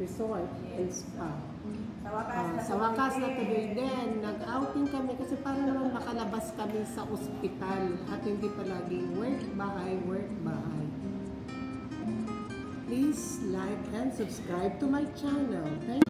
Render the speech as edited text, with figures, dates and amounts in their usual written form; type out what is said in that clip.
resort and spa. Sa wakas Sa wakas na tuloy din, nag-outing kami kasi para naman makalabas kami sa ospital at hindi palaging work, bahay, work, bahay. Please like and subscribe to my channel. Thank you.